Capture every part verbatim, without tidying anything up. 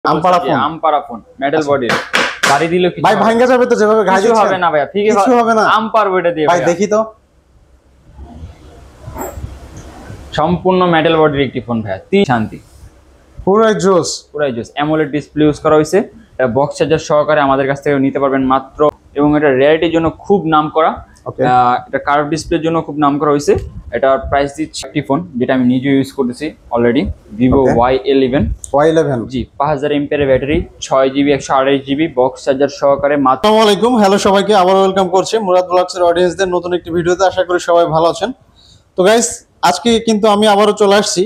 আমপারা phone আমপারা phone metal body বাড়ি দিলে কিছু ভাই ভাঙা যাবে তো যেভাবে ঘাই কিছু হবে না ভাই ঠিক আছে কিছু হবে না আমপার বডিটা দিয়ে ভাই দেখি তো সম্পূর্ণ মেটাল বডির একটি ফোন ভাই তি শান্তি পুরাই জোস পুরাই জোস অ্যামোলেড ডিসপ্লে ইউজ করা হয়েছে এটা বক্স চার্জার সহকারে আমাদের কাছ থেকে নিতে পারবেন মাত্র এবং এটা রেয়ারিটির জন্য খুব নামকরা ওকে এটা কার্ভ ডিসপ্লের জন্য খুব নামকরা হয়েছে এটার প্রাইস দিচ্ছি একটি ফোন যেটা আমি নিজে ইউজ করতেছি already Vivo Y eleven Y eleven জি পাঁচ হাজার এমপিএর ব্যাটারি ছয় জিবি একশো আঠাশ জিবি বক্স চার্জার সহকারে মাত্র। আসসালামু আলাইকুম হ্যালো সবাইকে আবার ওয়েলকাম করছি মুরাদ ব্লগসের অডিয়েন্সদের নতুন একটি ভিডিওতে আশা করি সবাই ভালো আছেন। তো গাইস আজকে কিন্তু আমি আবারও চলে আসছি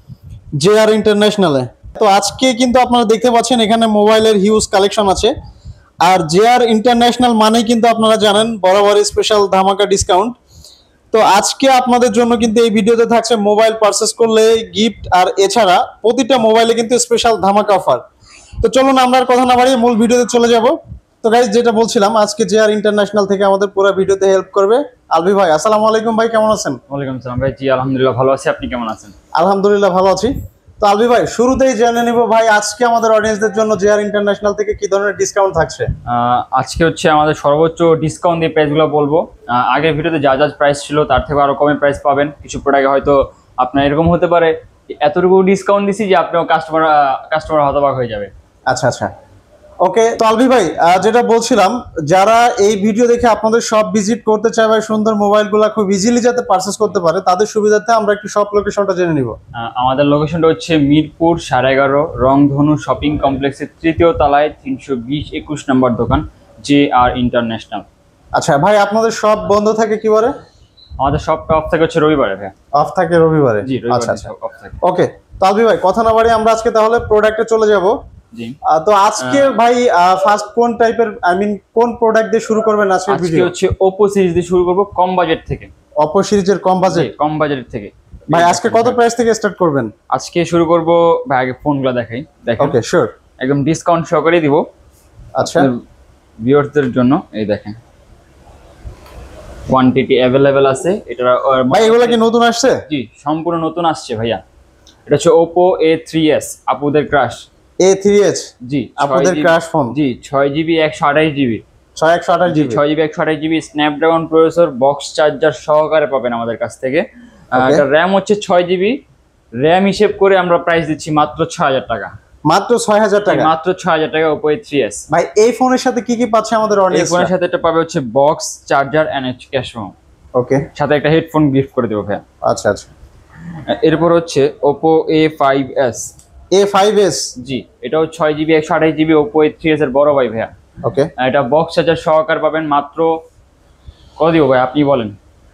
জেআর ইন্টারন্যাশনালে। তো আজকে কিন্তু আপনারা দেখতে পাচ্ছেন এখানে মোবাইলের হিউজ কালেকশন আছে আর জেআর ইন্টারন্যাশনাল মানেই কিন্তু আপনারা জানেন বরাবর স্পেশাল ধামাকা ডিসকাউন্ট। তো আজকে আপনাদের জন্য কিন্তু এই ভিডিওতে থাকছে মোবাইল পারচেস করলে গিফট আর এছাড়া প্রতিটা মোবাইলে কিন্তু স্পেশাল ধামাকা অফার। তো চলুন আমরা আর কথা না বাড়িয়ে মূল ভিডিওতে চলে যাব। তো গাইস যেটা বলছিলাম আজকে জেআর ইন্টারন্যাশনাল থেকে আমাদের পুরো ভিডিওতে হেল্প করবে আলবি ভাই। আসসালামু আলাইকুম ভাই, কেমন আছেন? ওয়ালাইকুম আসসালাম ভাই, জি আলহামদুলিল্লাহ ভালো আছি, আপনি কেমন আছেন? আলহামদুলিল্লাহ ভালো আছি। তো আলবি ভাই শুরুতেই জেনে নিব ভাই আজকে আমাদের অডিয়েন্সদের জন্য জেআর ইন্টারন্যাশনাল থেকে কি ধরনের ডিসকাউন্ট থাকছে? আজকে হচ্ছে আমাদের সর্বোচ্চ ডিসকাউন্ট দিয়ে প্রাইসগুলো বলবো। আগের ভিডিওতে যা যা প্রাইস ছিল তার থেকে আরো কমে প্রাইস পাবেন। কিছু প্রোডাক্টে হয়তো আপনার এরকম হতে পারে এতটুকু ডিসকাউন্ট দিছি যে আপনার কাস্টমার কাস্টমার হতবাক হয়ে যাবে। আচ্ছা আচ্ছা ওকে। তো আলবি ভাই যেটা বলছিলাম যারা এই ভিডিও দেখে আপনাদের শপ ভিজিট করতে চায় ভাই সুন্দর মোবাইলগুলো খুব ইজিলি যাতে পারচেজ করতে পারে তাদের সুবিধার্থে আমরা একটু শপ লোকেশনটা জেনে নিব। আমাদের লোকেশনটা হচ্ছে মিরপুর সাড়ে এগারো রংধনু শপিং কমপ্লেক্সের তৃতীয় তলায় তিনশো বিশ একুশ নম্বর দোকান জে আর ইন্টারন্যাশনাল। আচ্ছা ভাই আপনাদের শপ বন্ধ থাকে কি বারে? আমাদের শপটা অফ থাকে হচ্ছে রবিবারে ভাই। অফ থাকে রবিবারে? জি আচ্ছা আচ্ছা অফ থাকে। ওকে তো আলবি ভাই কথা না বাড়িয়ে আমরা আজকে তাহলে প্রোডাক্টে চলে যাব। জি তো আজকে ভাই ফার্স্ট কোন টাইপের আই মিন কোন প্রোডাক্ট দিয়ে শুরু করবেন আজকে ভিডিও? আজকে হচ্ছে Oppo সিরিজ দিয়ে শুরু করব কম বাজেট থেকে। Oppo সিরিজের কম বাজেট? কম বাজেট থেকে ভাই আজকে কত প্রাইস থেকে স্টার্ট করবেন? আজকে শুরু করব ভাই আগে ফোনগুলো দেখাই দেখেন। ওকে শিওর একদম ডিসকাউন্ট সহকারে দিব। আচ্ছা ভিউয়ারদের জন্য এই দেখেন কোয়ান্টিটি अवेलेबल আছে। এটা ভাই এগুলা কি নতুন আসছে? জি সম্পূর্ণ নতুন আসছে ভাইয়া। এটা হচ্ছে Oppo এ থ্রি এস আপুদের ক্রাশ। এ থ্রি এস জি আপনাদের ক্র্যাশ ফোন। জি ছয় জিবি একশো আঠাশ জিবি ছয় একশো আঠাশ জিবি ছয় জিবি একশো আঠাশ GB Snapdragon processor box charger সহকারে পাবেন আমাদের কাছ থেকে। এটা র্যাম হচ্ছে ছয় জিবি র্যাম হিসেব করে আমরা প্রাইস দিচ্ছি মাত্র ছয় হাজার টাকা। মাত্র ছয় হাজার টাকা? মাত্র ছয় হাজার টাকা Oppo এ থ্রি এস। ভাই এই ফোনের সাথে কি কি পাচ্ছে আমাদের অডিয়েন্স? এই ফোনের সাথে এটা পাবে হচ্ছে box charger and cash memo. Okay সাথে একটা হেডফোন গিফট করে দেব ভাইয়া। আচ্ছা আচ্ছা এরপর হচ্ছে Oppo A five S. A five S জি এটাও ছয় জিবি একশো আঠাশ GB Oppo A three S এর বড় ভাই ভাইয়া। ওকে এটা বক্স চার্জার সহকার পাবেন মাত্র কত দিব ভাই আপনি বলেন?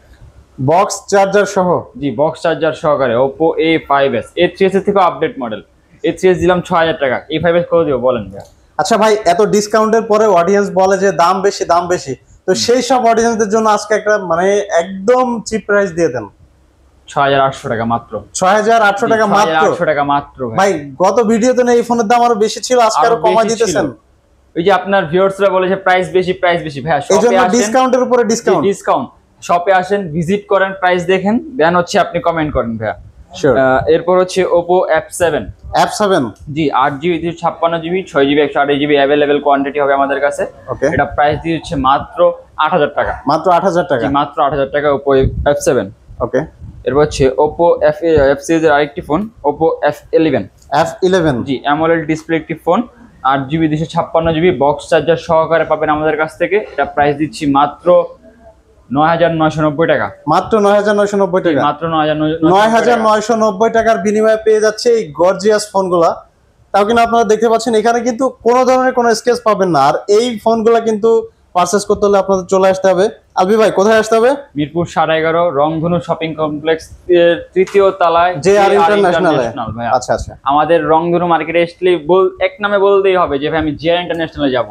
বক্স চার্জার সহ? জি বক্স চার্জার সহকারে Oppo A five S A three S এর থেকে update model. A three S দিলাম ছয় হাজার টাকা, এ ফাইভ এস কত দিব বলেন ভাই? আচ্ছা ভাই এত ডিসকাউন্টের পরে অডিয়েন্স বলে যে দাম বেশি দাম বেশি, তো সেই সব অডিয়েন্সদের জন্য আজকে একটা মানে একদম চিপ প্রাইস দিয়ে দেন। ছয় হাজার আটশো টাকা মাত্র। ছয় হাজার আটশো টাকা মাত্র? আটশো টাকা মাত্র ভাই গত ভিডিওতে না এই ফোনের দাম আরো বেশি ছিল, আজকে আরো কমাই দিতেছেন। ওই যে আপনার ভিউয়ার্সরা বলে যে প্রাইস বেশি প্রাইস বেশি ভাই এই জন্য ডিসকাউন্টের উপরে ডিসকাউন্ট ডিসকাউন্ট। শপে আসেন ভিজিট করেন প্রাইস দেখেন দেন হচ্ছে আপনি কমেন্ট করেন ভাইয়া। শিওর। এরপর হচ্ছে Oppo F seven. F seven জি আট জিবি দুইশো ছাপ্পান্ন জিবি ছয় জিবি একশো আঠাশ জিবি অ্যাভেলেবেল কোয়ান্টিটি হবে আমাদের কাছে। ওকে এটা প্রাইস দিয়ে হচ্ছে মাত্র আট হাজার টাকা। মাত্র আট হাজার টাকা? মাত্র আট হাজার টাকা Oppo এফ সেভেন। ওকে এরপর হচ্ছে Oppo এফ এফ সিরিজের আরেকটি phone Oppo F eleven. F eleven জি অ্যামোলেড ডিসপ্লে একটি ফোন আট জিবি দুইশো ছাপ্পান্ন জিবি বক্স চার্জার সহকারে পাবেন আমাদের কাছ থেকে। এটা প্রাইস দিচ্ছি মাত্র নয় হাজার নয়শো নব্বই টাকা। মাত্র নয় হাজার নয়শো নব্বই টাকা? মাত্র নয় হাজার নয় হাজার নয়শো নব্বই টাকার বিনিময়ে পেয়ে যাচ্ছে এই গর্জিয়াস ফোনগুলা। তাও কিন্তু আপনারা দেখতে পাচ্ছেন এখানে কিন্তু কোনো ধরনের কোনো স্কেচ পাবেন না। আর এই ফোনগুলা কিন্তু পারচেজ করতে হলে আপনাদের চলে আসতে হবে। আলবি ভাই কোথায় আসতে হবে? মিরপুর সাড়ে এগারো রংধনু শপিং কমপ্লেক্স তৃতীয় তলায় জে আর ইন্টারন্যাশনাল। আচ্ছা আচ্ছা আমাদের রংধনু মার্কেটে আসলে এক নামে বলতেই হবে যে ভাই আমি জে আর ইন্টারন্যাশনালে যাব।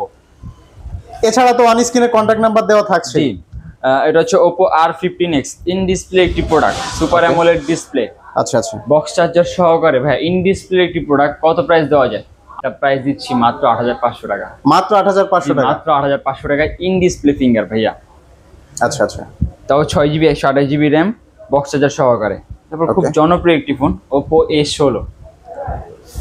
এছাড়া তো অন স্ক্রিনে কন্ট্যাক্ট নাম্বার দেওয়া থাকছে। এটা হচ্ছে Oppo R fifteen X in display একটি প্রোডাক্ট সুপার অ্যামোলেড ডিসপ্লে। আচ্ছা আচ্ছা বক্স চার্জার সহকারে ভাই ইন ডিসপ্লে একটি প্রোডাক্ট। কত প্রাইস দেওয়া যায়? এটা প্রাইস দিচ্ছি মাত্র আট হাজার পাঁচশো টাকা। মাত্র আট হাজার পাঁচশো টাকা? মাত্র আট হাজার পাঁচশো টাকা ইন ডিসপ্লে ফিঙ্গার ভাইয়া। আচ্ছা আচ্ছা তাও ছয় জিবি একশো আঠাশ জিবি র্যাম বক্স চার্জার সহকারে। তারপর খুব জনপ্রিয় একটি ফোন Oppo এ ষোলো।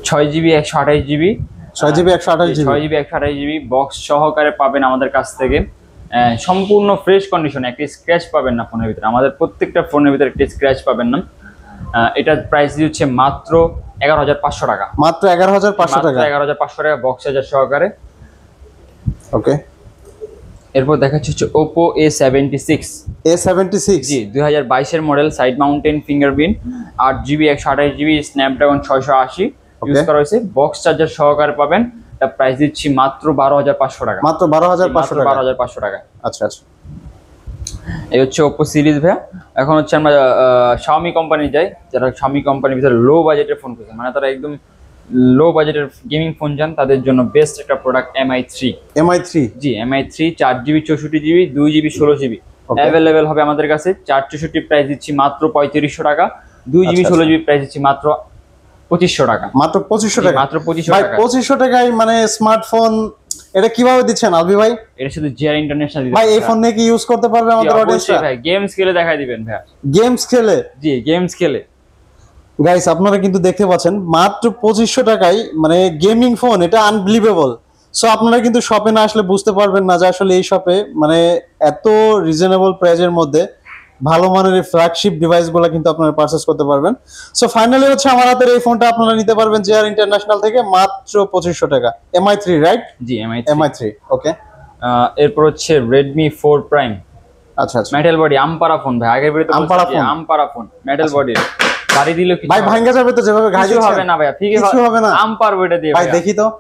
ছয় জিবি একশো আঠাশ জিবি ছয় জিবি একশো আঠাশ জিবি ছয় জিবি একশো আঠাশ জিবি বক্স সহকারে পাবেন আমাদের কাছ থেকে। আহ, সম্পূর্ণ ফ্রেশ কন্ডিশন, একটি স্ক্র্যাচ পাবেন না ফোনের ভিতরে, আমাদের প্রত্যেকটা ফোনের ভিতরে একটি স্ক্র্যাচ পাবেন না। আহ, এটার প্রাইস দিচ্ছে মাত্র এগারো হাজার পাঁচশো টাকা। মাত্র এগারো হাজার পাঁচশো টাকা এগারো হাজার পাঁচশো টাকা বক্স চার্জার সহকারে। ওকে, এরপর দেখাচ্ছি হচ্ছে Oppo A seventy six A seventy six জি দুই হাজার বাইশের মডেল, সাইড মাউন্টেন ফিঙ্গারপ্রিন্ট, আট জিবি একশো আঠাশ জিবি স্ন্যাপড্রাগন ছয়শো আশি ইউজ করা হয়েছে, বক্স চার্জার সহকারে পাবেন। এটা প্রাইস দিচ্ছি মাত্র বারো হাজার পাঁচশো টাকা। মাত্র বারো হাজার পাঁচশো টাকা বারো হাজার পাঁচশো টাকা। আচ্ছা আচ্ছা, এই হচ্ছে ওপো সিরিজ ভাইয়া। এখন হচ্ছে আমরা শাওমি কোম্পানি যাই, যারা শাওমি কোম্পানির ভিতরে লো বাজেটের ফোন খুঁজে, মানে তারা একদম লো বাজেটের গেমিং ফোন চান, তাদের জন্য বেস্ট একটা product MI three. MI three জি এমআই থ্রি চার জিবি চৌষট্টি জিবি দুই জিবি ষোলো জিবি অ্যাভেলেবেল হবে আমাদের কাছে। চার চৌষট্টি প্রাইস দিচ্ছি মাত্র পঁয়ত্রিশশো টাকা, দুই জিবি ষোলো জিবি প্রাইস দিচ্ছি মাত্র পঁচিশশো টাকা। মাত্র পঁচিশশো টাকা মাত্র পঁচিশশো ভাই, টাকা। পঁচিশশো টাকায় মানে স্মার্টফোন এটা কিভাবে দিচ্ছেন আলবি ভাই? এটা শুধু জিআর ইন্টারন্যাশনাল ভাই এই ফোন নিয়ে কি ইউজ করতে পারবে আমাদের অডিয়েন্সরা? ভাই গেমস খেলে দেখাই দিবেন ভাই। গেমস খেলে? জি গেমস খেলে। গাইস আপনারা কিন্তু দেখতে পাচ্ছেন মাত্র পঁচিশশো টাকায় মানে গেমিং ফোন, এটা আনবিলিভেবল। সো আপনারা কিন্তু শপে না আসলে বুঝতে পারবেন না যে আসলে এই শপে মানে এত রিজনেবল প্রাইজের মধ্যে ভালো মানের এই ফ্ল্যাগশিপ ডিভাইসগুলো কিন্তু আপনারা পারচেজ করতে পারবেন। সো ফাইনালি হচ্ছে আমার হাতের এই ফোনটা আপনারা নিতে পারবেন জেআর ইন্টারন্যাশনাল থেকে মাত্র পঁচিশশো টাকা। MI three right? জি এমআই এমআই থ্রি ওকে। এরপর হচ্ছে রেডমি ফোর প্রাইম। আচ্ছা আচ্ছা, মেটাল বডি আমপারা ফোন ভাই, আগের ভিডিওতে আমপারা বলছি ফোন। আমপারা ফোন মেটাল বডি, গাড়ি দিলে কিছু ভাই ভাঙ্গা যাবে তো যেভাবে ঘাই কিছু হবে না ভাই, ঠিক আছে কিছু হবে না আমপার বডিটা দিয়ে ভাই, দেখি তো।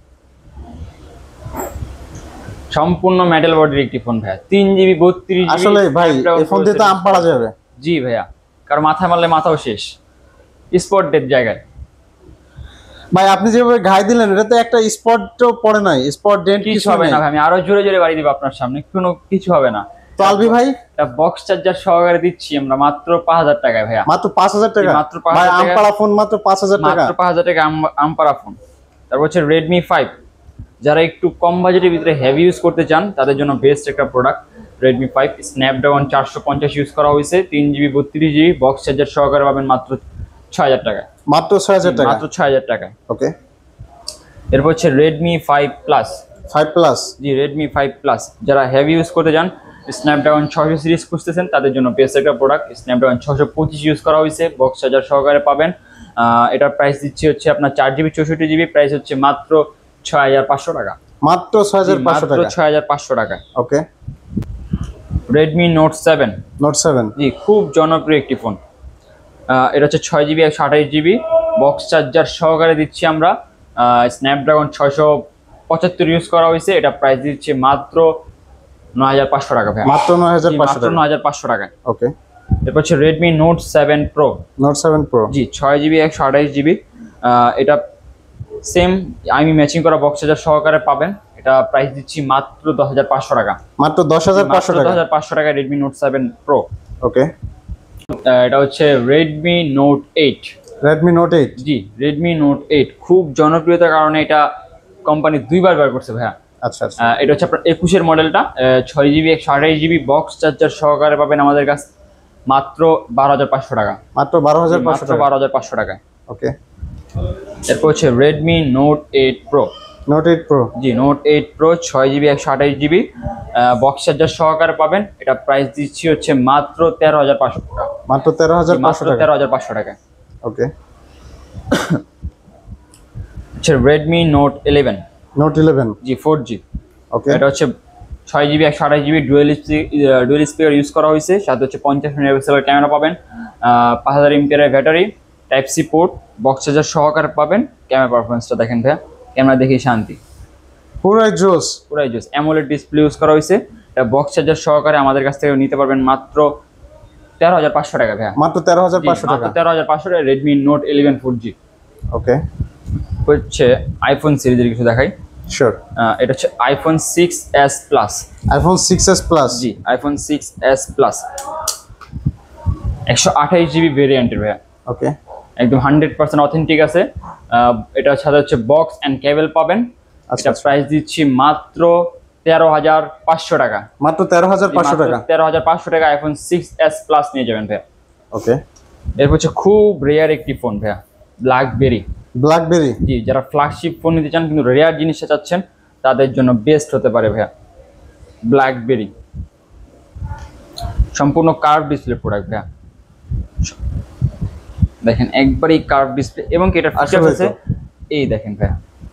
সম্পূর্ণ মেটাল বডির একটি ফোন ভাই, তিন জিবি বত্রিশ জিবি। আসলে ভাই এই ফোন দিয়ে তো আম পাড়া যাবে। জি ভাইয়া, কারণ মাথায় মারলে মাথাও শেষ, স্পট ডেট জায়গায়। ভাই আপনি যেভাবে ঘাই দিলেন এটা তো একটা স্পটও পড়ে নাই, স্পট ডেন্ট কিছু হবে না ভাই, আমি আরো জোরে জোরে বাড়ি দিব আপনার সামনে, কোনো কিছু হবে না। তো আলবি ভাই এটা বক্স চার্জার সহকারে দিচ্ছি আমরা মাত্র পাঁচ হাজার টাকায় ভাইয়া। মাত্র পাঁচ হাজার টাকা? মাত্র পাঁচ ভাই হাজার আম পাড়া ফোন মাত্র পাঁচ হাজার টাকা? মাত্র পাঁচ হাজার টাকা আমপারা ফোন। তারপর হচ্ছে রেডমি ফাইভ, যারা একটু কম বাজেটের ভিতরে হেভি ইউজ করতে চান তাদের জন্য বেস্ট একটা প্রোডাক্ট রেডমি ফাইভ। স্ন্যাপড্রাগন চারশো পঞ্চাশ ইউজ করা হয়েছে, তিন জিবি বত্রিশ জিবি বক্স চার্জার সহকারে পাবেন মাত্র ছয় হাজার টাকায়। মাত্র ছয় হাজার টাকা? মাত্র ছয় হাজার টাকায়। ওকে। এরপর হচ্ছে Redmi five plus. Five plus? জি রেডমি ফাইভ প্লাস, যারা হেভি ইউজ করতে চান স্ন্যাপড্রাগন ছশো সিরিজ খুঁজতেছেন তাদের জন্য বেস্ট একটা প্রোডাক্ট। স্ন্যাপড্রাগন ছশো পঁচিশ ইউজ করা হয়েছে, বক্স চার্জার সহকারে পাবেন। এটার প্রাইস দিচ্ছি হচ্ছে আপনার চার জিবি চৌষট্টি জিবি প্রাইস হচ্ছে মাত্র ছয় হাজার পাঁচশো টাকা। মাত্র ছয় হাজার পাঁচশো টাকা? ছয় হাজার পাঁচশো টাকা। Okay. Redmi note seven. Note seven জি খুব জনপ্রিয় একটি ফোন। এটা হচ্ছে ছয় জিবি একশো আঠাশ জিবি বক্স চার্জার সহকারে দিচ্ছি আমরা। স্ন্যাপড্রাগন ছয়শো পঁচাত্তর ইউজ করা হয়েছে, এটা প্রাইস দিচ্ছে মাত্র নয় হাজার পাঁচশো টাকা ভাই। মাত্র নয় হাজার পাঁচশো টাকা? নয় হাজার পাঁচশো টাকায়। ওকে। এরপর হচ্ছে Redmi note seven pro. Note seven pro জি ছয় জিবি একশো আঠাশ জিবি এটা সেম আমি ম্যাচিং করা বক্স চার্জার সহকারে পাবেন। এটা প্রাইস দিচ্ছি মাত্র দশ হাজার পাঁচশো টাকা। মাত্র দশ হাজার পাঁচশো টাকা? দশ হাজার পাঁচশো টাকা Redmi note seven pro. Okay. এটা হচ্ছে Redmi note eight. Redmi note eight? জি রেডমি নোট এইট খুব জনপ্রিয়তার কারণে এটা কোম্পানি দুইবার বার করছে ভাইয়া। আচ্ছা আচ্ছা। এটা হচ্ছে আপনার একুশের মডেলটা, ছয় জিবি একশো আঠাশ জিবি বক্স চার্জার সহকারে পাবেন আমাদের কাছে মাত্র বারো হাজার পাঁচশো টাকা। মাত্র বারো হাজার পাঁচশো টাকা? বারো হাজার পাঁচশো টাকায়। ওকে। এরপর হচ্ছে Redmi note eight pro. Note eight pro? জি নোট এইট প্রো ছয় জিবি একশো আঠাশ জিবি বক্স চার্জার সহকারে পাবেন। এটা প্রাইস দিচ্ছি হচ্ছে মাত্র তেরো হাজার পাঁচশো টাকা। মাত্র তেরো হাজার পাঁচশো টাকা? তেরো হাজার পাঁচশো টাকায়। ওকে। হচ্ছে Redmi note eleven. Note eleven? জি ফোর জি। ওকে। এটা হচ্ছে ছয় জিবি একশো আঠাশ GB dual dual speaker use করা হয়েছে, সাথে হচ্ছে পঞ্চাশ মেগাপিক্সেলের ক্যামেরা পাবেন, পাঁচ হাজার এমপিয়ারের battery, type C port, box charger সহকারে পাবেন। ক্যামেরা পারফরমেন্সটা দেখেন ভাইয়া, ক্যামেরা দেখেই শান্তি, পুরাই জোস পুরাই জোস। অ্যামোলেড ডিসপ্লে ইউজ করা হয়েছে, এটা বক্স চার্জার সহকারে আমাদের কাছ থেকে নিতে পারবেন মাত্র তেরো হাজার পাঁচশো টাকা ভাইয়া। মাত্র তেরো হাজার পাঁচশো টাকা? তেরো হাজার পাঁচশো টাকা Redmi note eleven four G. Okay. হচ্ছে আইফোন সিরিজের কিছু দেখাই। শিওর। এটা হচ্ছে iPhone six S plus. IPhone six S plus? জি আইফোন সিক্স এস প্লাস একশো আঠাশ জিবি ভেরিয়েন্টের ভাইয়া। ওকে। একদম হান্ড্রেড পার্সেন্ট অথেন্টিক আছে। এটার সাথে হচ্ছে বক্স অ্যান্ড কেবল পাবেন। আচ্ছা। প্রাইস দিচ্ছি মাত্র তেরো হাজার পাঁচশো টাকা। মাত্র তেরো হাজার পাঁচশো টাকা? তেরো হাজার পাঁচশো টাকা আইফোন সিক্স এস প্লাস নিয়ে যাবেন ভাইয়া। ওকে। এরপর হচ্ছে খুব রেয়ার একটি ফোন ভাইয়া, ব্ল্যাকবেরি। ব্ল্যাকবেরি, জি যারা ফ্ল্যাগশিপ ফোন নিতে চান কিন্তু রেয়ার জিনিসটা চাচ্ছেন তাদের জন্য বেস্ট হতে পারে ভাইয়া ব্ল্যাকবেরি। সম্পূর্ণ কার্ভ ডিসপ্লে প্রোডাক্ট ভাইয়া, দেখেন একবারই কার্ভ ডিসপ্লে এবং এটা ফিচার আছে এই দেখেন ভাইয়া,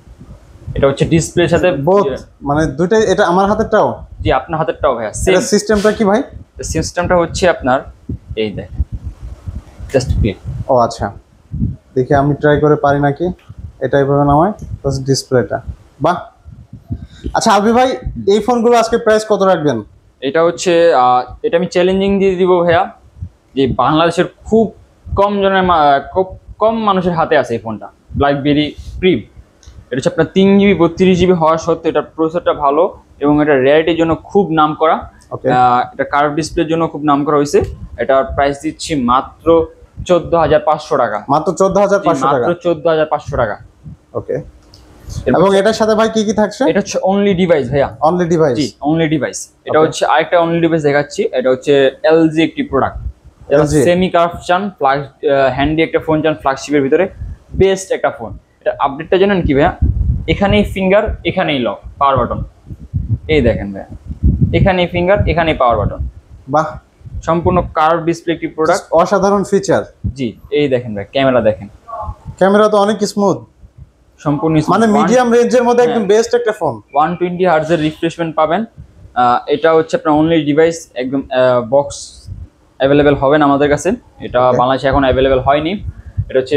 এটা হচ্ছে ডিসপ্লের সাথে বোথ মানে দুইটাই, এটা আমার হাতেরটাও, জি আপনার হাতেরটাও ভাইয়া সেম। এটা সিস্টেমটা কি ভাই? সিস্টেমটা হচ্ছে আপনার এই দেখেন জাস্ট ক্লিক। ও আচ্ছা, দেখি আমি ট্রাই করে পারি নাকি, এটাই ভাবে নামায় প্লাস ডিসপ্লেটা, বাহ। আচ্ছা আলবি ভাই, এই ফোনগুলো আজকে প্রাইস কত রাখবেন? এটা হচ্ছে এটা আমি চ্যালেঞ্জিং দিয়ে দিব ভাইয়া, যে বাংলাদেশের খুব কম জনের খুব কম মানুষের হাতে আছে এই ফোনটা, ব্ল্যাকবেরি প্রিম। এটা হচ্ছে আপনার তিন জিবি বত্রিশ জিবি হওয়া সত্ত্বেও এটার প্রসেসরটা ভালো এবং এটা রেয়ারিটির জন্য খুব নাম করা, এটা কার্ভ ডিসপ্লের জন্য খুব নাম করা হয়েছে। এটার প্রাইস দিচ্ছি মাত্র চোদ্দ হাজার পাঁচশো টাকা, মাত্র চোদ্দ হাজার পাঁচশো টাকা, মাত্র চোদ্দ হাজার পাঁচশো টাকা। ওকে, এবং এটার সাথে ভাই কি কি থাকছে? এটা হচ্ছে অনলি ডিভাইস ভাইয়া, অনলি ডিভাইস, জি অনলি ডিভাইস। এটা হচ্ছে আরেকটা অনলি ডিভাইস দেখাচ্ছি, এটা হচ্ছে এলজি একটি প্রোডাক্ট, সেমি কার্ভ চান, ফ্ল্যাগ হ্যান্ডি একটা ফোন চান ফ্ল্যাগশিপের ভিতরে, বেস্ট একটা ফোন। এটা আপডেটটা জানেন কি ভাইয়া, এখানেই ফিঙ্গার এখানেই লক পাওয়ার বাটন, এই দেখেন ভাইয়া এখানেই ফিঙ্গার এখানেই পাওয়ার বাটন, বাহ, সম্পূর্ণ কার্ভ ডিসপ্লে একটি প্রোডাক্ট, অসাধারণ ফিচার। জি এই দেখেন ভাই ক্যামেরা দেখেন, ক্যামেরা তো অনেক স্মুথ, সম্পূর্ণ মানে মিডিয়াম রেঞ্জের মধ্যে একদম বেস্ট একটা ফোন। ওয়ান টোয়েন্টি হার্টজের রিফ্রেশমেন্ট পাবেন। এটা হচ্ছে আপনার অনলি ডিভাইস, একদম বক্স অ্যাভেলেবেল হবে না আমাদের কাছে, এটা বাংলাদেশে এখন অ্যাভেলেবেল হয়নি। এটা হচ্ছে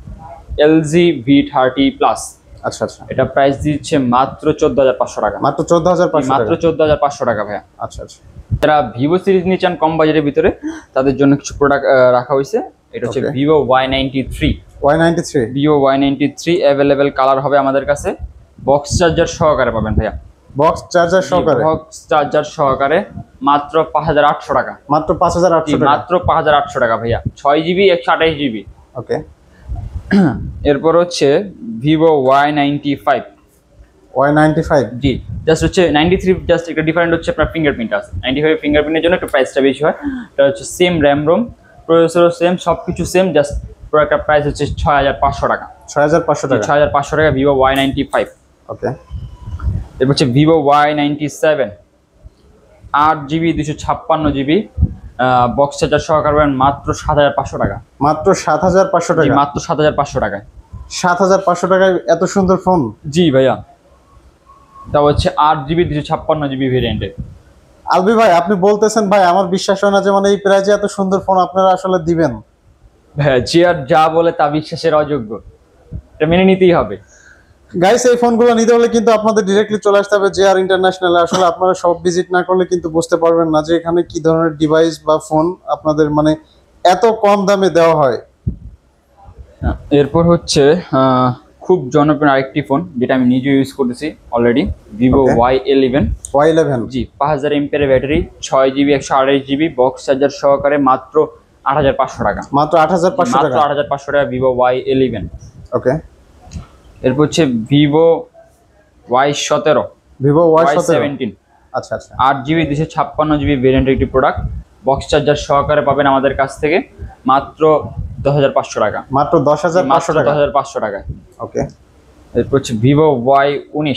এলজি ভি থার্টি প্লাস। আচ্ছা আচ্ছা, এটা প্রাইস দিচ্ছে মাত্র চোদ্দ হাজার পাঁচশো টাকা, মাত্র চোদ্দ হাজার পাঁচশো, মাত্র চোদ্দ হাজার পাঁচশো টাকা ভাইয়া। আচ্ছা আচ্ছা, যারা ভিভো সিরিজ নিয়ে চান কম বাজেটের ভিতরে তাদের জন্য কিছু প্রোডাক্ট রাখা হয়েছে। এটা হচ্ছে Vivo Y ninety three, Y ninety three, Vivo Y ninety three available colour হবে আমাদের কাছে, বক্স চার্জার সহকারে পাবেন ভাইয়া, বক্স চার্জার সহকারে, বক্স চার্জার সহকারে মাত্র পাঁচ হাজার আটশো টাকা, মাত্র পাঁচ হাজার আটশো টাকা, মাত্র পাঁচ হাজার আটশো টাকা ভাইয়া, ছয় জিবি একশো আঠাশ জিবি। ওকে, এরপর হচ্ছে Vivo Y ninety five, Y ninety five, জি জাস্ট হচ্ছে নাইনটি থ্রি জাস্ট একটা ডিফারেন্ট হচ্ছে আপনার ফিঙ্গারপ্রিন্ট আছে, নাইনটি ফাইভ ফিঙ্গারপ্রিন্টের জন্য একটু প্রাইসটা বেশি হয়। এটা হচ্ছে সেম র্যাম রোম, প্রসেসরও সেম, সব কিছু সেম, জাস্ট প্রোডাক্টের প্রাইস হচ্ছে ছয় হাজার পাঁচশো টাকা, ছয় হাজার পাঁচশো টাকা, ছয় হাজার পাঁচশো টাকা Vivo Y ninety five. Okay, এরপর হচ্ছে ভিভো ওয়াই নাইনটি সেভেন, আট জিবি দুশো ছাপ্পান্ন জিবি বক্স চার্জার সহকারে মাত্র সাত হাজার পাঁচশো টাকা, মাত্র সাত হাজার পাঁচশো টাকা, মাত্র সাত হাজার পাঁচশো টাকায়, সাত হাজার পাঁচশো টাকায় এত সুন্দর ফোন। জি ভাইয়া, তা হচ্ছে আট জিবি দুশো ছাপ্পান্ন জিবি ভেরিয়েন্টের। আলবি ভাই আপনি বলতেছেন ভাই, আমার বিশ্বাস হয় না যে মানে এই প্রাইজে এত সুন্দর ফোন আপনারা আসলে দিবেন। হ্যাঁ, যে আর যা বলে তা বিশ্বাসের অযোগ্য, এটা মেনে নিতেই হবে। গাইস এই ফোনগুলো নিতে হলে কিন্তু আপনাদের ডিরেক্টলি চলে আসতে হবে জে আর ইন্টারন্যাশনালে। আসলে আপনারা সব ভিজিট না করলে কিন্তু বুঝতে পারবেন না যে এখানে কি ধরনের ডিভাইস বা ফোন আপনাদের মানে এত কম দামে দেওয়া হয়। এরপর হচ্ছে খুব জনপ্রিয় আরেকটি ফোন যেটা আমি নিজে ইউজ করতেছি already, Vivo Y eleven, Y eleven, জি পাঁচ হাজার এমপিয়ারের ব্যাটারি, ছয় জিবি একশো আঠাশ জিবি বক্স চার্জার সহকারে মাত্র আট হাজার পাঁচশো টাকা, মাত্র আট হাজার পাঁচশো টাকা, মাত্র আট হাজার পাঁচশো টাকা ভিভো ওয়াই ইলেভেন। ওকে, এরপর হচ্ছে ভিভো ওয়াই সতেরো, ভিভো ওয়াই সেভেন্টিন, আচ্ছা আচ্ছা, আট জিবি দুশো ছাপ্পান্ন জিবি ভেরিয়েন্টের একটি প্রোডাক্ট, বক্স চার্জার সহকারে পাবেন আমাদের কাছ থেকে মাত্র দশ হাজার পাঁচশো টাকা, মাত্র দশ হাজার পাঁচশো টাকা, দশ হাজার পাঁচশো টাকায়। ওকে, এরপর হচ্ছে ভিভো ওয়াই উনিশ,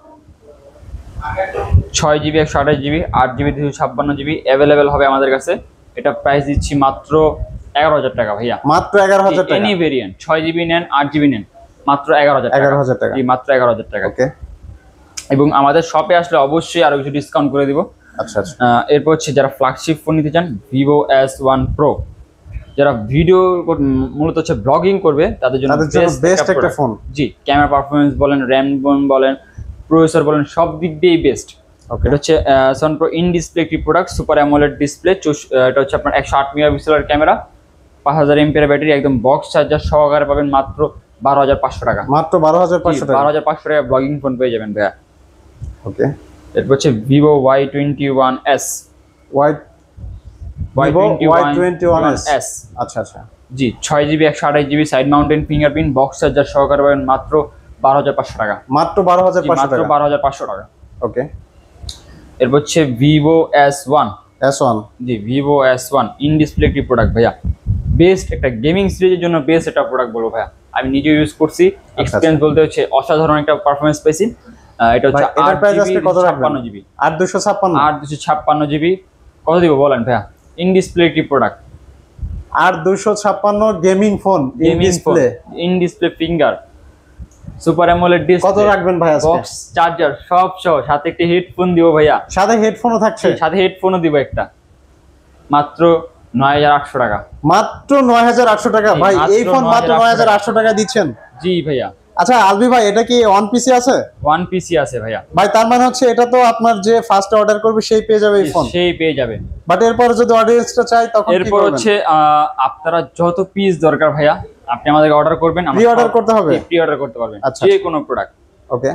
ছয় জিবি একশো আঠাশ জিবি আট জিবি দুশো ছাপ্পান্ন জিবি অ্যাভেলেবেল হবে আমাদের কাছে। এটা প্রাইস দিচ্ছি মাত্র এগারো হাজার টাকা ভাইয়া, মাত্র এগারো হাজার টাকা, এনি ভেরিয়েন্ট ছয় জিবি নেন আট জিবি নেন মাত্র এগারো হাজার এগারো হাজার টাকা, মাত্র এগারো হাজার টাকা। ওকে, এবং আমাদের শপে আসলে অবশ্যই আরো কিছু ডিসকাউন্ট করে দিব। আচ্ছা আচ্ছা, এরপর হচ্ছে যারা ফ্ল্যাগশিপ ফোন নিতে চান ভিভো এস ওয়ান প্রো, যারা ভিডিও মূলত হচ্ছে ব্লগিং করবে তাদের জন্য বেস্ট একটা ফোন। জি ক্যামেরা পারফরমেন্স বলেন, র্যাম বলেন, প্রসেসর বলেন, সব দিক দিয়েই বেস্ট। এটা হচ্ছে সন প্রো ইন ডিসপ্লে একটি প্রোডাক্ট, সুপার অ্যামোলেড ডিসপ্লে, এটা হচ্ছে আপনার একশো আট মেগাপিক্সেলের ক্যামেরা, পাঁচ হাজার এমপিয়ার ব্যাটারি, একদম বক্স চার্জার সহকারে পাবেন মাত্র বারো হাজার পাঁচশো টাকা, মাত্র বারো হাজার পাঁচশো টাকা, বারো হাজার পাঁচশো টাকা ব্লগিং ফোন পেয়ে যাবেন ভাইয়া। ওকে, এরপর হচ্ছে Vivo Y twenty one S, Y Y Y twenty one S, আচ্ছা আচ্ছা, জি ছয় জিবি একশো আঠাশ GB side mountain fingerprint, box charger সহকারে পাবেন মাত্র বারো হাজার পাঁচশো টাকা, মাত্র বারো হাজার পাঁচশো মাত্র টাকা, বারো হাজার পাঁচশো টাকা। ওকে, এরপর হচ্ছে Vivo S one, S one, জি Vivo S one in display একটি প্রোডাক্ট ভাইয়া, বেস্ট একটা গেমিং সিরিজের জন্য বেস্ট একটা প্রোডাক্ট বলবো ভাইয়া। আমি নিজে ইউজ করছি, এক্সপিরিয়েন্স বলতে হচ্ছে অসাধারণ একটা পারফরমেন্স পেয়েছি। এটা হচ্ছে এটার প্রাইস আজকে কত রাখবেন? ছাপ্পান্ন জিবি আট দুশো ছাপ্পান্ন আট দুশো ছাপ্পান্ন জিবি কত দিব বলেন ভাইয়া? ইন ডিসপ্লে একটি প্রোডাক্ট, আট দুশো ছাপ্পান্ন gaming phone, in display, in display finger, super AMOLED display. কত রাখবেন ভাই আজকে? বক্স, চার্জার সব সহ, সাথে একটি হেডফোন দিব ভাইয়া, সাথে হেডফোনও থাকছে? সাথে হেডফোনও দিব একটা, মাত্র নয় হাজার আটশো টাকা। মাত্র নয় হাজার আটশো টাকা ভাই, এই ফোন মাত্র নয় হাজার আটশো টাকা দিচ্ছেন? জি ভাইয়া। আচ্ছা আলবি ভাই, এটা কি ওয়ান পিসি আছে? ওয়ান পিসি আছে ভাইয়া। ভাই তার মানে হচ্ছে এটা তো আপনার যে ফার্স্ট অর্ডার করবে সেই পেয়ে যাবে এই ফোন? সেই পেয়ে যাবে। বাট এরপর যদি অডিয়েন্সটা চাই তখন কি এরপর করবেন? হচ্ছে আহ, আপনারা যত পিস দরকার ভাইয়া আপনি আমাদেরকে অর্ডার করবেন, প্রি অর্ডার করতে হবে? প্রি অর্ডার করতে পারবেন আচ্ছা, যে কোনো প্রোডাক্ট। ওকে।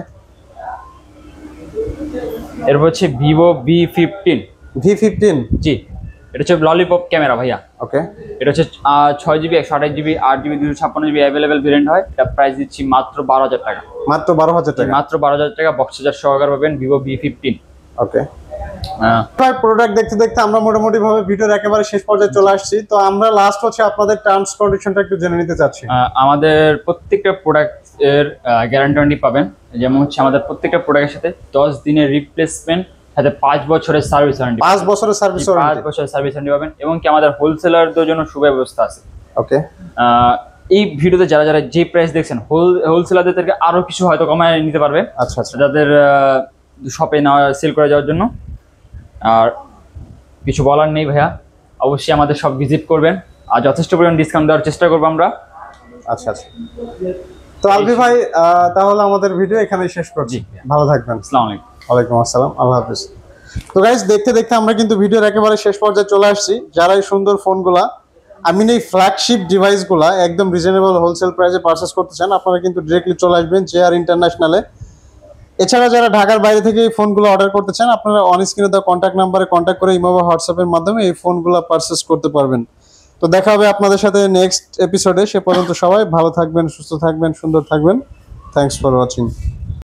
এরপর হচ্ছে Vivo V fifteen. V fifteen? জি, এটা হচ্ছে ললিপপ ক্যামেরা ভাইয়া। ওকে। এটা হচ্ছে ছয় জিবি একশো আঠাশ জিবি আট জিবি দুশো ছাপ্পান্ন জিবি অ্যাভেলেবেল ভেরিয়েন্ট হয়। এটা প্রাইস দিচ্ছি মাত্র বারো হাজার টাকা। মাত্র বারো হাজার টাকা? মাত্র বারো হাজার টাকা বক্স চার্জার সহকারে পাবেন ভিভো ভি ফিফটিন। ওকে। ভাই প্রোডাক্ট দেখতে দেখতে আমরা মোটামুটি ভাবে ভিডিওর একেবারে শেষ পর্যায়ে চলে আসছি, তো আমরা লাস্ট হচ্ছে আপনাদের টার্মস কন্ডিশনটা একটু জেনে নিতে চাচ্ছি। আমাদের প্রত্যেকটা প্রোডাক্ট এর গ্যারান্টি পাবেন, যেমন হচ্ছে আমাদের প্রত্যেকটা প্রোডাক্টের সাথে দশ দিনের রিপ্লেসমেন্ট, সাথে পাঁচ বছরের সার্ভিস ওয়ারেন্টি। পাঁচ বছরের সার্ভিস পাঁচ ওয়ারেন্টি? বছরের সার্ভিস ওয়ারেন্টি পাবেন, এবং কি আমাদের হোলসেলারদের জন্য সুব্যবস্থা আছে। ওকে। এই ভিডিওতে যারা যারা যে প্রাইস দেখছেন, হোল হোলসেলারদের থেকে আরো কিছু হয়তো কমায় নিতে পারবে। আচ্ছা আচ্ছা। যাদের শপে না সেল করে যাওয়ার জন্য। আর কিছু বলার নেই ভাইয়া, অবশ্যই আমাদের সব ভিজিট করবেন, আর যথেষ্ট পরিমাণ ডিসকাউন্ট দেওয়ার চেষ্টা করবো আমরা। আচ্ছা আচ্ছা। তো আলবি ভাই তাহলে আমাদের ভিডিও এখানেই শেষ করছি। ভালো থাকবেন। আসসালামু আলাইকুম। ওয়ালাইকুম আসসালাম, আল্লাহ হাফেজ। তো গাইস দেখতে দেখতে আমরা কিন্তু ভিডিওর একেবারে শেষ পর্যায়ে চলে আসছি। যারা এই সুন্দর ফোনগুলা, আই মিন এই ফ্ল্যাগশিপ ডিভাইসগুলা একদম রিজনেবল হোলসেল প্রাইসে পারচেস করতে চান, আপনারা কিন্তু ডিরেক্টলি চলে আসবেন জেআর ইন্টারন্যাশনালে। এছাড়া যারা ঢাকার বাইরে থেকে এই ফোনগুলো অর্ডার করতে চান, আপনারা অন স্ক্রিনে দেওয়া কন্ট্যাক্ট নাম্বারে কন্ট্যাক্ট করে ইমো বা হোয়াটসঅ্যাপের মাধ্যমে এই ফোনগুলো পারচেস করতে পারবেন। তো দেখা হবে আপনাদের সাথে নেক্সট এপিসোডে। সে পর্যন্ত সবাই ভালো থাকবেন, সুস্থ থাকবেন, সুন্দর থাকবেন। Thanks for watching.